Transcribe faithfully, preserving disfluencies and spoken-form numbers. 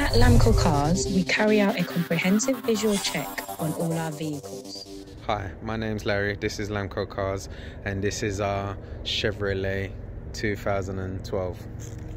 At Lamco Cars, we carry out a comprehensive visual check on all our vehicles. Hi, my name's Larry, this is Lamco Cars, and this is our Chevrolet two thousand twelve.